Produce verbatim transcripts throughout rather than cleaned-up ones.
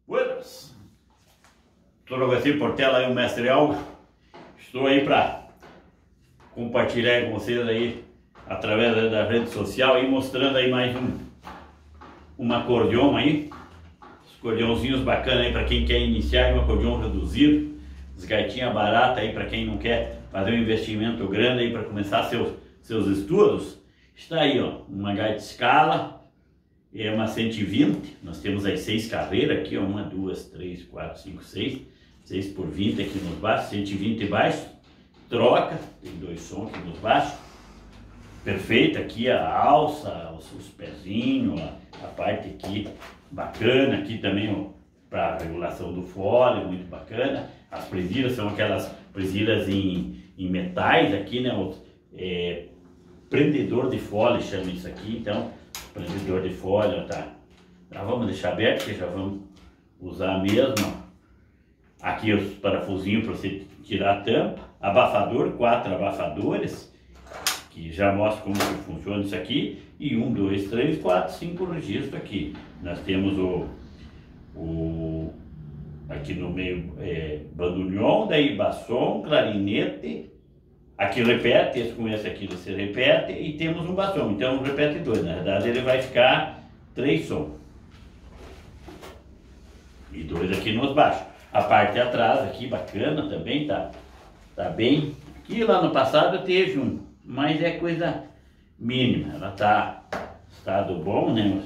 Buenas! Tudo você, Portela, aí o Mestre Algo. Estou aí para compartilhar com vocês aí, através da rede social, aí, mostrando aí mais um, um acordeão aí. Os acordeãozinhos bacanas aí para quem quer iniciar um acordeão reduzido. As gaitinhas baratas aí para quem não quer fazer um investimento grande aí para começar seus, seus estudos. Está aí, ó, uma gaita escala. É uma cento e vinte, nós temos as seis carreiras aqui, ó, uma, duas, três, quatro, cinco, seis, seis por vinte aqui nos baixos, cento e vinte baixos, troca, tem dois sons aqui nos baixos, perfeita aqui a alça, os, os pezinhos, a, a parte aqui bacana, aqui também para regulação do fole, muito bacana, as presilhas são aquelas presilhas em, em metais aqui, né, o, é, prendedor de fole chama isso aqui, então, prendedor de folha, tá? Já vamos deixar aberto, que já vamos usar mesmo. Aqui os parafusinhos para você tirar a tampa. Abafador, quatro abafadores, que já mostra como que funciona isso aqui. E um, dois, três, quatro, cinco registros aqui. Nós temos o, o aqui no meio é, bandurrião, daí bassom, clarinete. Aqui repete, esse com esse aqui você repete e temos um bassom, então repete dois, na verdade ele vai ficar três sons. E dois aqui nos baixos. A parte de atrás aqui bacana também, tá, tá bem. Aqui lá no passado teve um, mas é coisa mínima, ela tá estado bom, né?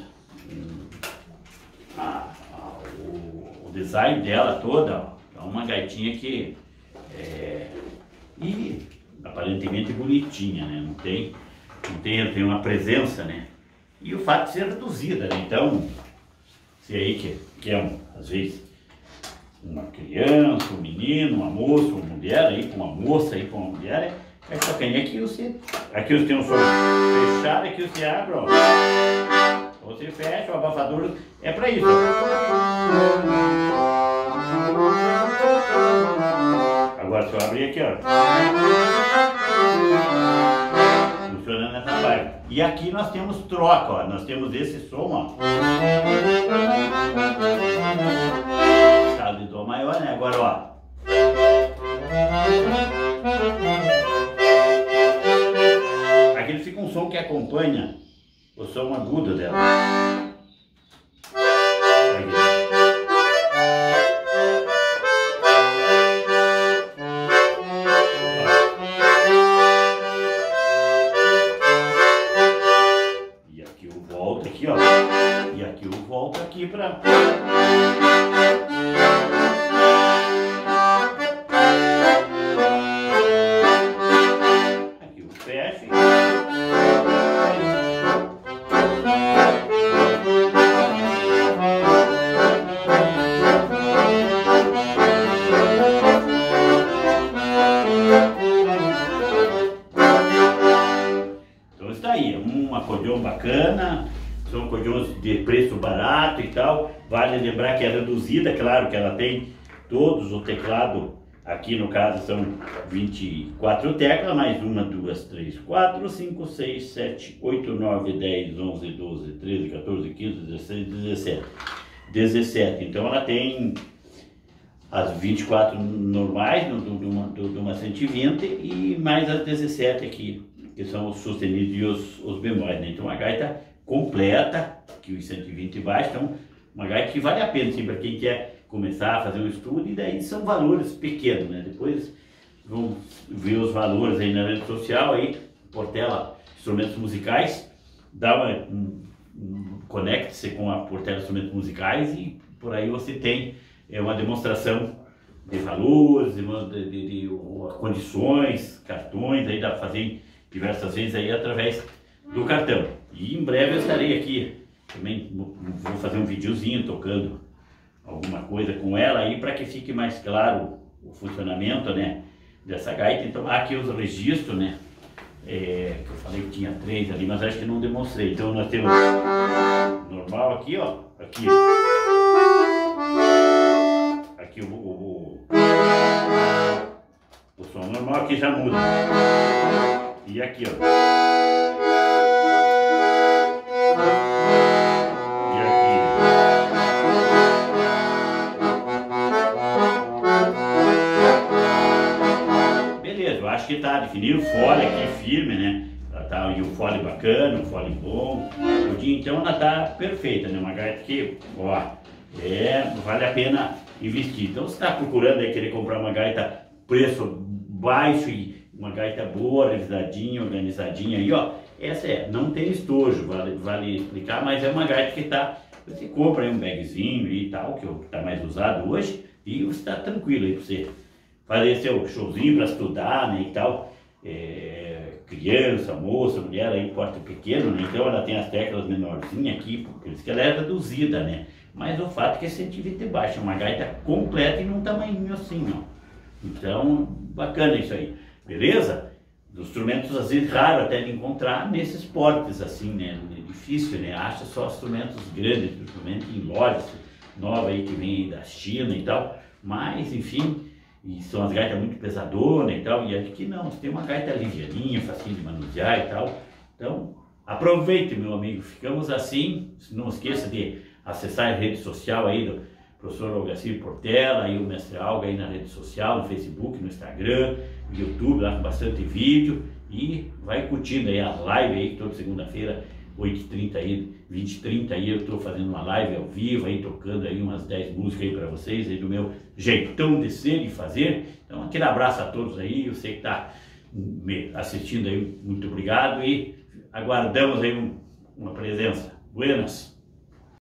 A, a, o, o design dela toda, ó, é uma gaitinha que é, e aparentemente bonitinha, né? Não tem, não tem, tem uma presença, né? E o fato de ser reduzida, né? Então, se aí que, que é, um, às vezes, uma criança, um menino, uma moça, uma mulher, aí com uma moça, aí com uma mulher, é essa caninha aqui você, aqui você tem um som fechado, aqui você abre, ó. Você fecha, o abafador é pra isso, ó. Agora se eu abrir aqui, ó, funcionando nessa parte. E aqui nós temos troca, ó, nós temos esse som, ó, estado de dó maior, né? Agora, ó, aqui fica um som que acompanha o som agudo dela. Aqui, ó, e aqui eu volto aqui para aqui eu fecho. Então está aí, um acordeão bacana. São acordeões de preço barato e tal. Vale lembrar que é reduzida, claro que ela tem todos o teclado. Aqui no caso são vinte e quatro teclas, mais uma, duas, três, quatro, cinco, seis, sete, oito, nove, dez, onze, doze, treze, quatorze, quinze, dezesseis, dezessete. dezessete. Então ela tem as vinte e quatro normais, de uma, de uma cento e vinte, e mais as dezessete aqui, que são os sustenidos e os, os bemóis, né? Então a gaita completa, que os cento e vinte baixos, então uma gaita que vale a pena, sim, para quem quer começar a fazer um estudo, e daí são valores pequenos, né? Depois vão ver os valores aí na rede social, aí, Portela Instrumentos Musicais, dá uma, um, um, conecte-se com a Portela Instrumentos Musicais e por aí você tem é, uma demonstração de valores, de, de, de, de uh, condições, cartões, aí dá para fazer diversas vezes aí através do cartão. E em breve eu estarei aqui, também vou fazer um videozinho tocando alguma coisa com ela aí para que fique mais claro o funcionamento, né, dessa gaita. Então aqui os registros, né, é, que eu falei que tinha três ali, mas acho que não demonstrei. Então nós temos normal aqui, ó, aqui, aqui o, o, o, o som normal aqui já muda, e aqui, ó. que tá definido, o fole aqui firme, né? Ela tá, e o fole bacana, o fole bom, então ela tá perfeita, né? Uma gaita que, ó, é, vale a pena investir. Então você está procurando aí querer comprar uma gaita preço baixo e uma gaita boa, revisadinha, organizadinha aí, ó, essa é, não tem estojo, vale, vale explicar, mas é uma gaita que tá, você compra aí um bagzinho e tal, que tá mais usado hoje, e você tá tranquilo aí pra você fazer seu showzinho para estudar, né, e tal, é, criança, moça, mulher aí, porte pequeno, né, então ela tem as teclas menorzinhas aqui, por isso que ela é reduzida, né, mas o fato é que é cento e vinte baixo, é uma gaita completa e num tamanhinho assim, ó, então, bacana isso aí, beleza? Os instrumentos às vezes raro até de encontrar nesses portes assim, né, é difícil, né, acha só instrumentos grandes, instrumentos em lojas novas aí que vem da China e tal, mas enfim, e são as gaitas muito pesadonas e tal, e aqui não, tem uma gaita ligeaninha, facinho de manusear e tal, então aproveite, meu amigo, ficamos assim, não esqueça de acessar a rede social aí do professor Olgacir Portela e o Mestre Alga aí na rede social, no Facebook, no Instagram, no YouTube, lá com bastante vídeo, e vai curtindo aí as lives aí, toda segunda-feira, oito e trinta aí, vinte e trinta aí, eu estou fazendo uma live ao vivo aí, tocando aí umas dez músicas aí para vocês, aí do meu jeitão de ser e fazer. Então aquele abraço a todos aí, eu sei que está me assistindo aí, muito obrigado e aguardamos aí um, uma presença. Buenas!